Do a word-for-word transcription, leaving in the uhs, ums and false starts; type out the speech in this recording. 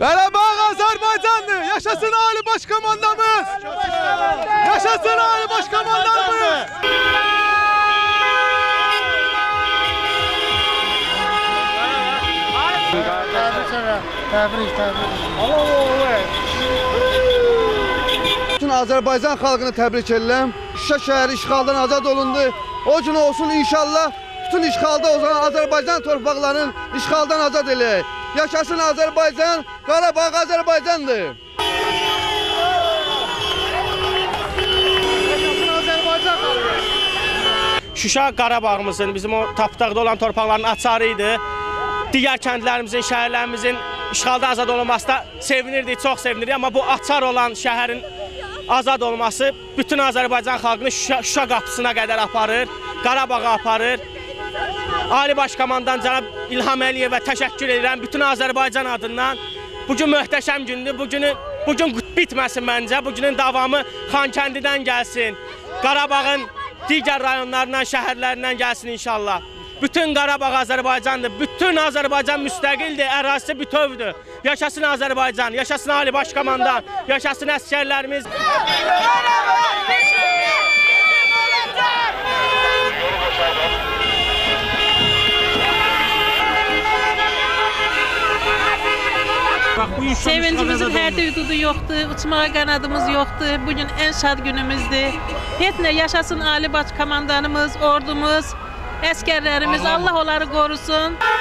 Qarabağ Azərbaycandır. Yaşasın Ali Başkomandanımız. Yaşasın Ali Başkomandanımız. Təbrik, təbrik. Bütün Azərbaycan xalqını təbrik edirəm. Şuşa şəhəri işğaldan azad olundu. O gün olsun inşallah bütün işğalda olan Azərbaycan torpaqlarının işğaldan azad eləyək. Yaşasın Azərbaycan, Qarabağ Azərbaycandır. Yaşasın Azərbaycan xalqı. Şuşa Qarabağımızın, bizim o tapdaqda olan torpaqların açarı idi. Digər kəndlərimizin, şəhərlərimizin işğalda azad olunmasına sevinirdik, çox sevinirdik. Amma bu açar olan şəhərin azad olması bütün Azərbaycan xalqını Şuşa, Şuşa qapısına qədər aparır, Qarabağa aparır. Ali Başkomandan cənab İlham Əliyevə təşəkkür edirəm bütün Azərbaycan adından. Bugün möhtəşəm gündür, bugünün, bugün bitməsin məncə, bugünün davamı Xankəndidən gəlsin, Qarabağın digər rayonlarından, şəhərlərindən gəlsin inşallah. Bütün Qarabağ Azərbaycandır, bütün Azərbaycan müstəqildir, ərazisi bütövdür. Yaşasın Azərbaycan, yaşasın Ali Başkomandan, yaşasın əsgərlərimiz. Sevincimizin həddi hüdudu yoxdur, uçmağa qanadımız yoxdur. Bugün ən şad günümüzdür. Heç nə yaşasın Ali Başkomandanımız, ordumuz, əskərlərimiz, Allah onları qorusun.